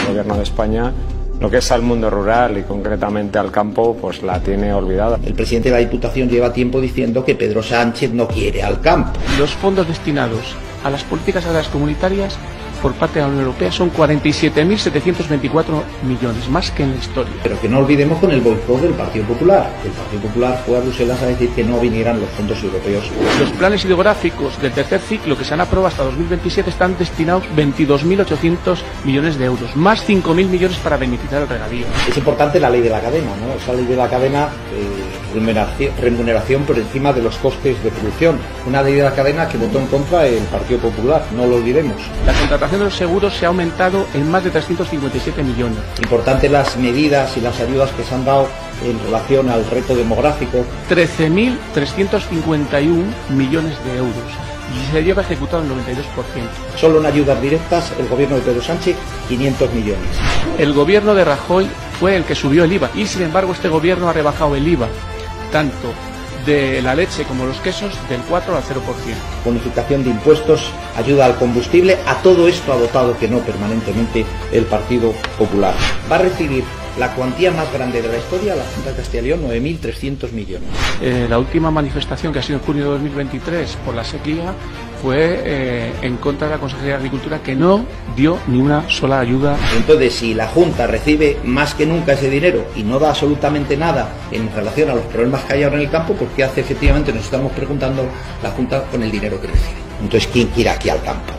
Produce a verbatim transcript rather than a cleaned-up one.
Gobierno de España, lo que es al mundo rural y concretamente al campo, pues la tiene olvidada. El presidente de la Diputación lleva tiempo diciendo que Pedro Sánchez no quiere al campo. Los fondos destinados a las políticas agrarias comunitarias por parte de la Unión Europea son cuarenta y siete mil setecientos veinticuatro millones, más que en la historia. Pero que no olvidemos con el boicot del Partido Popular. El Partido Popular fue a Bruselas a decir que no vinieran los fondos europeos. Los planes hidrográficos del tercer ciclo que se han aprobado hasta dos mil veintisiete están destinados veintidós mil ochocientos millones de euros, más cinco mil millones para beneficiar el regadío. Es importante la ley de la cadena, ¿no? Esa ley de la cadena, eh, remuneración, remuneración por encima de los costes de producción. Una ley de la cadena que votó en contra el Partido Popular, no lo olvidemos. La contratación de los seguros se ha aumentado en más de trescientos cincuenta y siete millones. Importante las medidas y las ayudas que se han dado en relación al reto demográfico. trece mil trescientos cincuenta y uno millones de euros y se lleva ejecutado el noventa y dos por ciento. Solo en ayudas directas el gobierno de Pedro Sánchez quinientos millones. El gobierno de Rajoy fue el que subió el I V A y sin embargo este gobierno ha rebajado el I V A tanto de la leche como los quesos del cuatro al cero por ciento. Bonificación de impuestos, ayuda al combustible, a todo esto ha votado que no permanentemente el Partido Popular. Va a recibir la cuantía más grande de la historia, la Junta de Castilla y León, nueve mil trescientos millones. Eh, la última manifestación, que ha sido en junio de dos mil veintitrés por la sequía, fue eh, en contra de la Consejería de Agricultura, que no dio ni una sola ayuda. Entonces, si la Junta recibe más que nunca ese dinero y no da absolutamente nada en relación a los problemas que hay ahora en el campo, pues ¿qué hace? Efectivamente, nos estamos preguntando la Junta con el dinero que recibe. Entonces, ¿quién quiere aquí al campo?